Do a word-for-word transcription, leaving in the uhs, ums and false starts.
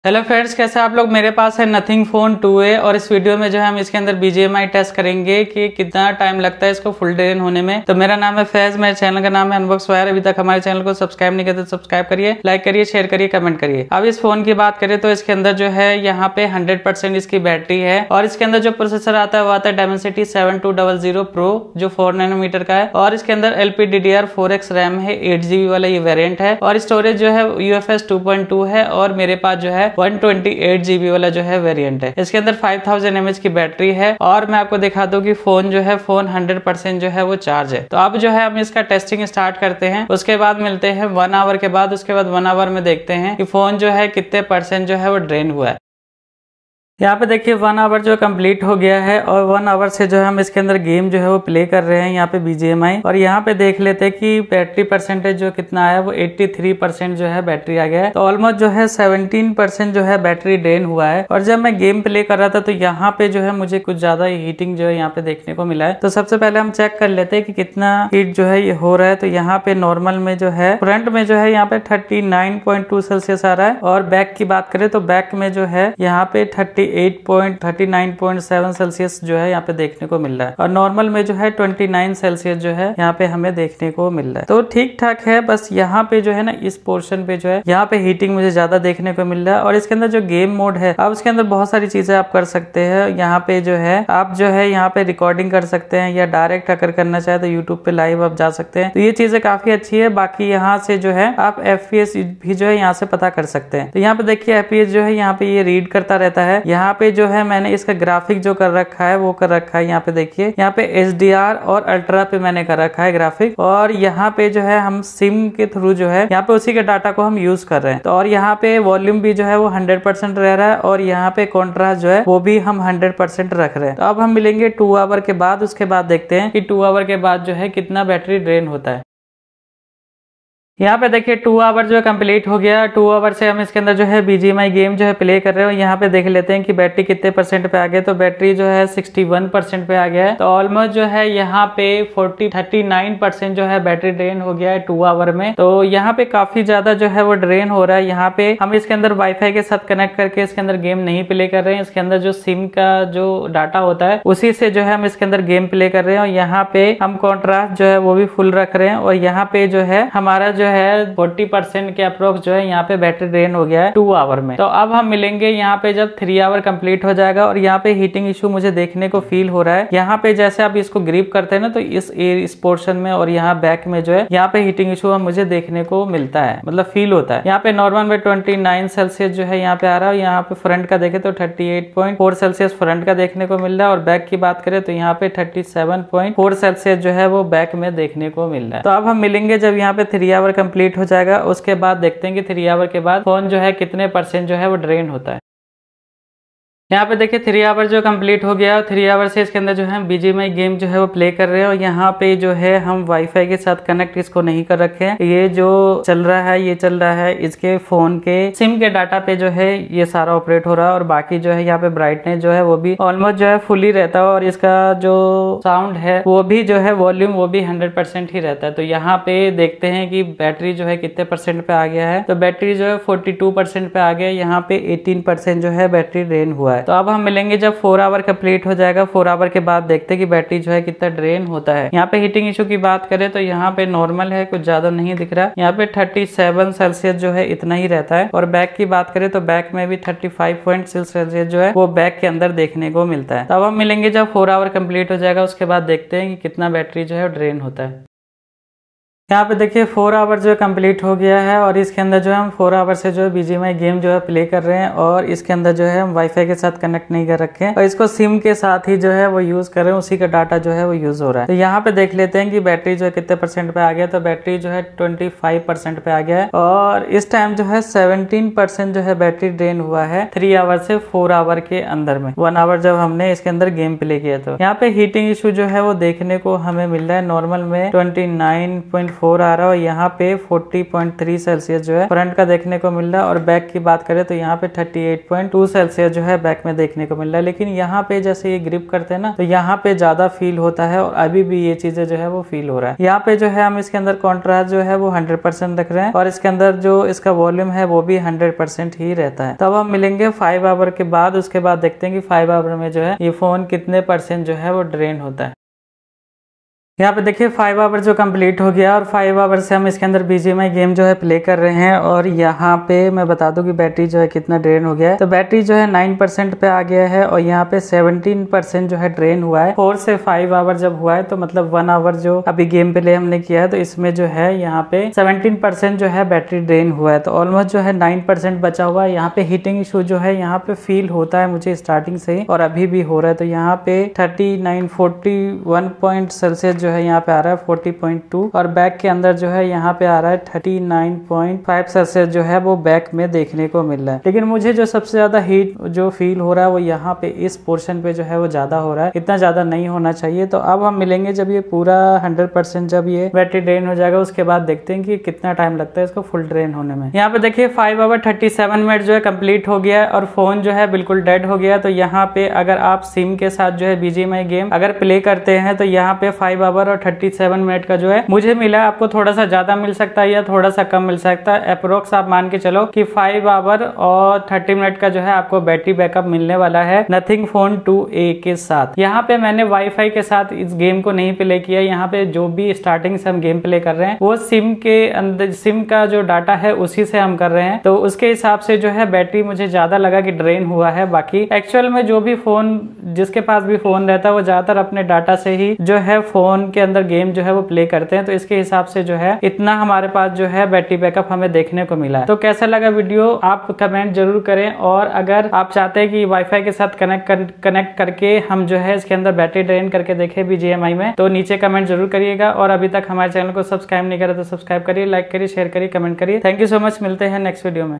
Hello friends, कैसे आप लोग। मेरे पास है नथिंग फोन टू ए और इस वीडियो में जो है हम इसके अंदर B G M I test करेंगे कि कितना टाइम लगता है इसको फुल ड्रेन होने में। तो मेरा नाम है फैज, मेरे चैनल का नाम है अनबॉक्स वायर। अभी तक हमारे चैनल को सब्सक्राइब नहीं किया तो सब्सक्राइब करिए, लाइक करिए, शेयर करिए, कमेंट करिए। अब इस फोन की बात करें तो इसके अंदर जो है यहाँ पे हंड्रेड परसेंट इसकी बैटरी है और इसके अंदर जो प्रोसेसर आता है वो आता है Dimensity seven two double zero pro जो फोर नैनोमीटर का है और इसके अंदर L P D D R four X RAM है, एट जीबी वाला ये वेरिएंट है और स्टोरेज जो है U F S two point two है और मेरे पास जो है वन ट्वेंटी एट जीबी वाला जो है वेरिएंट है। इसके अंदर फाइव थाउजेंड एम एच की बैटरी है और मैं आपको दिखा दूं कि फोन जो है फोन हंड्रेड परसेंट जो है वो चार्ज है। तो अब जो है हम इसका टेस्टिंग स्टार्ट करते हैं, उसके बाद मिलते हैं वन आवर के बाद। उसके बाद वन आवर में देखते हैं कि फोन जो है कितने परसेंट जो है वो ड्रेन हुआ है। यहाँ पे देखिए वन आवर जो कंप्लीट हो गया है और वन आवर से जो है हम इसके अंदर गेम जो है वो प्ले कर रहे हैं यहाँ पे बी जी एम आई। और यहाँ पे देख लेते हैं कि बैटरी परसेंटेज जो कितना आया वो तिरासी परसेंट जो है बैटरी आ गया है। तो ऑलमोस्ट जो है सत्रह परसेंट जो है बैटरी ड्रेन हुआ है। और जब मैं गेम प्ले कर रहा था तो यहाँ पे जो है मुझे कुछ ज्यादा हीटिंग जो है यहाँ पे देखने को मिला है। तो सबसे पहले हम चेक कर लेते हैं कि कितना हीट जो है ये हो रहा है। तो यहाँ पे नॉर्मल में जो है फ्रंट में जो है यहाँ पे thirty nine point two Celsius आ रहा है और बैक की बात करें तो बैक में जो है यहाँ पे thirty eight point thirty nine point seven Celsius जो है यहाँ पे देखने को मिल रहा है और नॉर्मल में जो है ट्वेंटी नाइन सेल्सियस जो है यहाँ पे हमें देखने को मिल रहा है। तो ठीक ठाक है, बस यहाँ पे जो है ना इस पोर्शन पे जो है यहाँ पे हीटिंग मुझे ज्यादा देखने को मिल रहा है। और इसके अंदर जो गेम मोड है अब उसके अंदर बहुत सारी चीजें आप कर सकते हैं। यहाँ पे जो है आप जो है यहाँ पे रिकॉर्डिंग कर सकते हैं या डायरेक्ट अगर करना चाहे तो यूट्यूब पे लाइव आप जा सकते हैं। तो ये चीजें काफी अच्छी है। बाकी यहाँ से जो है आप एफ पी एस भी जो है यहाँ से पता कर सकते हैं। तो यहाँ पे देखिए एफ पी एस जो है यहाँ पे ये रीड करता रहता है। यहाँ पे जो है मैंने इसका ग्राफिक जो कर रखा है वो कर रखा है। यहाँ पे देखिए यहाँ पे एच डी आर और अल्ट्रा पे मैंने कर रखा है ग्राफिक और यहाँ पे जो है हम सिम के थ्रू जो है यहाँ पे उसी के डाटा को हम यूज कर रहे हैं। तो और यहाँ पे वॉल्यूम भी जो है वो हंड्रेड परसेंट रह रहा है और यहाँ पे कॉन्ट्रास्ट जो है वो भी हम हंड्रेड परसेंट रख रहे हैं। तो अब हम मिलेंगे टू आवर के बाद। उसके बाद देखते हैं कि टू आवर के बाद जो है कितना बैटरी ड्रेन होता है। यहाँ पे देखिए टू आवर जो है कंप्लीट हो गया। टू आवर से हम इसके अंदर जो है B G M I game जो है प्ले कर रहे हो। यहाँ पे देख लेते हैं कि बैटरी कितने परसेंट पे आ गया। तो बैटरी जो है सिक्सटी वन परसेंट पे आ गया है। तो ऑलमोस्ट जो है यहाँ पे फोर्टी थर्टी नाइन परसेंट जो है बैटरी ड्रेन हो गया है टू आवर में। तो यहाँ पे काफी ज्यादा जो है वो ड्रेन हो रहा है। यहाँ पे हम इसके अंदर वाईफाई के साथ कनेक्ट करके इसके अंदर गेम नहीं प्ले कर रहे हैं। इसके अंदर जो सिम का जो डाटा होता है उसी से जो है हम इसके अंदर गेम प्ले कर रहे हैं। और यहाँ पे हम कॉन्ट्रास्ट जो है वो भी फुल रख रहे हैं और यहाँ पे जो है हमारा जो है फोर्टी परसेंट के अप्रोक्स जो है यहाँ पे बैटरी ड्रेन हो गया है टू आवर में। तो अब हम मिलेंगे यहाँ पे जब थ्री आवर कंप्लीट हो जाएगा। और यहाँ पे हीटिंग इशू मुझे देखने को फील हो रहा है। यहाँ पे जैसे आप इसको ग्रिप करते हैं ना तो इस इस पोर्शन में और यहाँ बैक में जो है यहाँ पे हीटिंग इशू मुझे देखने को मिलता है, मतलब फील होता है। यहाँ पे नॉर्मल में ट्वेंटी नाइन सेल्सियस जो है यहाँ पे आ रहा है। यहाँ पे फ्रंट का देखे तो thirty eight point four Celsius front का देखने को मिल रहा है और बैक की बात करें तो यहाँ पे thirty seven point four Celsius जो है वो बैक में देखने को मिल रहा है। तो अब हम मिलेंगे जब यहाँ पे थ्री आवर कंप्लीट हो जाएगा। उसके बाद देखते हैं कि थ्री आवर के बाद फोन जो है कितने परसेंट जो है वो ड्रेन होता है। यहाँ पे देखिए थ्री आवर जो कंप्लीट हो गया। थ्री आवर से इसके अंदर जो है B G M I game जो है वो प्ले कर रहे हैं। और यहाँ पे जो है हम वाईफाई के साथ कनेक्ट इसको नहीं कर रखे हैं। ये जो चल रहा है ये चल रहा है इसके फोन के सिम के डाटा पे जो है ये सारा ऑपरेट हो रहा है। और बाकी जो है यहाँ पे ब्राइटनेस जो है वो भी ऑलमोस्ट जो है फुली रहता है और इसका जो साउंड है वो भी जो है वॉल्यूम वो भी हंड्रेड परसेंट ही रहता है। तो यहाँ पे देखते हैं कि बैटरी जो है कितने परसेंट पे आ गया है। तो बैटरी जो है फोर्टी टू परसेंट पे आ गया। यहाँ पे एटीन परसेंट जो है बैटरी ड्रेन हुआ है। तो अब हम मिलेंगे जब फोर आवर कंप्लीट हो जाएगा। फोर आवर के बाद देखते हैं कि बैटरी जो है कितना ड्रेन होता है। यहाँ पे हीटिंग इशू की बात करें तो यहाँ पे नॉर्मल है, कुछ ज्यादा नहीं दिख रहा। यहाँ पे थर्टी सेवन सेल्सियस जो है इतना ही रहता है। और बैक की बात करें तो बैक में भी thirty five point six Celsius जो है वो बैक के अंदर देखने को मिलता है। तो अब हम मिलेंगे जब फोर आवर कंप्लीट हो जाएगा। उसके बाद देखते हैं कि कितना बैटरी जो है ड्रेन होता है। यहाँ पे देखिए फोर आवर जो है कंप्लीट हो गया है और इसके अंदर जो है हम फोर आवर से जो है B G M I game जो है प्ले कर रहे हैं। और इसके अंदर जो है हम वाईफाई के साथ कनेक्ट नहीं कर रखे हैं और इसको सिम के साथ ही जो है वो यूज कर रहे हैं, उसी का डाटा जो है वो यूज हो रहा है। तो यहाँ पे देख लेते हैं कि बैटरी जो है कितने परसेंट पे आ गया। तो बैटरी जो है ट्वेंटी फाइव परसेंट पे आ गया है और इस टाइम जो है सेवनटीन परसेंट जो है बैटरी ड्रेन हुआ है थ्री आवर से फोर आवर के अंदर में। वन आवर जब हमने इसके अंदर गेम प्ले किया तो यहाँ पे हीटिंग इशू जो है वो देखने को हमें मिल रहा है। नॉर्मल में ट्वेंटी नाइन पॉइंट फोर आ रहा है और यहाँ पे फोर्टी पॉइंट थ्री सेल्सियस जो है फ्रंट का देखने को मिल रहा है। और बैक की बात करें तो यहाँ पे thirty eight point two Celsius जो है बैक में देखने को मिल रहा है। लेकिन यहाँ पे जैसे ये ग्रिप करते हैं ना तो यहाँ पे ज्यादा फील होता है और अभी भी ये चीजें जो है वो फील हो रहा है। यहाँ पे जो है हम इसके अंदर कॉन्ट्रास्ट जो है वो हंड्रेड परसेंट रख रहे हैं और इसके अंदर जो इसका वॉल्यूम है वो भी हंड्रेड परसेंट ही रहता है। तब हम मिलेंगे फाइव आवर के बाद। उसके बाद देखते हैं कि फाइव आवर में जो है ये फोन कितने परसेंट जो है वो ड्रेन होता है। यहाँ पे देखिए फाइव आवर जो कंप्लीट हो गया और फाइव आवर से हम इसके अंदर बीजीएमआई गेम जो है प्ले कर रहे हैं। और यहाँ पे मैं बता दूं कि बैटरी जो है कितना ड्रेन हो गया है। तो बैटरी जो है नाइन परसेंट पे आ गया है और यहाँ पे सेवनटीन परसेंट जो है ड्रेन हुआ है। फोर से फाइव आवर जब हुआ है तो मतलब वन आवर जो अभी गेम प्ले हमने किया है तो इसमें जो है यहाँ पे सेवनटीन परसेंट जो है बैटरी ड्रेन हुआ है। तो ऑलमोस्ट जो है नाइन परसेंट बचा हुआ है। यहाँ पे हीटिंग इशू जो है यहाँ पे फील होता है मुझे स्टार्टिंग से ही और अभी भी हो रहा है। तो यहाँ पे thirty nine forty one point Celsius जो है यहाँ पे आ रहा है फोर्टी पॉइंट टू और बैक के अंदर जो है यहाँ पे आ रहा है thirty nine point five Celsius जो है वो बैक में देखने को मिल रहा है। लेकिन मुझे जो सबसे ज्यादा हीट जो फील हो रहा है वो यहाँ पे इस पोर्शन पे जो है वो ज्यादा हो रहा है। इतना ज्यादा नहीं होना चाहिए। तो अब हम मिलेंगे जब ये पूरा हंड्रेड परसेंट जब ये बैटरी ड्रेन हो जाएगा उसके बाद देखते हैं कि कितना टाइम लगता है इसको फुल ड्रेन होने में। यहाँ पे देखिए five hour thirty seven minute जो है कंप्लीट हो गया है और फोन जो है बिल्कुल डेड हो गया। तो यहाँ पे अगर आप सिम के साथ जो है बीजीएमआई गेम अगर प्ले करते हैं तो यहाँ पे फाइव आवर और थर्टी सेवन मिनट का जो है मुझे मिला। आपको थोड़ा सा ज्यादा मिल सकता है या थोड़ा सा कम मिल सकता है। अप्रोक्स आप मान के चलो कि फाइव आवर और थर्टी मिनट का जो है आपको बैटरी बैकअप मिलने वाला है नथिंग फोन टू ए के साथ। यहाँ पे मैंने वाईफाई के साथ इस गेम को नहीं प्ले किया। यहाँ पे जो भी स्टार्टिंग से हम गेम प्ले कर रहे हैं वो सिम के अंदर सिम का जो डाटा है उसी से हम कर रहे हैं। तो उसके हिसाब से जो है बैटरी मुझे ज्यादा लगा कि ड्रेन हुआ है। बाकी एक्चुअल में जो भी फोन जिसके पास भी फोन रहता है वो ज्यादातर अपने डाटा से ही जो है फोन के अंदर गेम जो है वो प्ले करते हैं। तो इसके हिसाब से जो है इतना हमारे पास जो है बैटरी बैकअप हमें देखने को मिला है। तो कैसा लगा वीडियो आप कमेंट जरूर करें। और अगर आप चाहते हैं कि वाईफाई के साथ कनेक्ट कर, कनेक्ट करके हम जो है इसके अंदर बैटरी ड्रेन करके देखें बीजीएमआई में तो नीचे कमेंट जरूर करिएगा। और अभी तक हमारे चैनल को सब्सक्राइब नहीं करा तो सब्सक्राइब करिए, लाइक करिए, शेयर करिए, कमेंट करिए। Thank you so much. मिलते हैं नेक्स्ट वीडियो में।